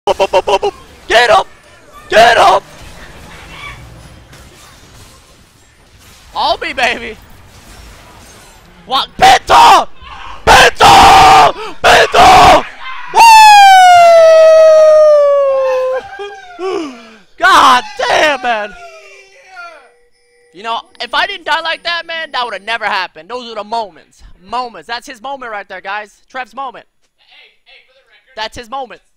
Get him! Get him! On me, baby! What? Penta! Penta! Penta! Woo! God damn, man! You know, if I didn't die like that, man, that would have never happened. Those are the moments. Moments. That's his moment right there, guys. Trev's moment. Hey, for the record. That's his moment.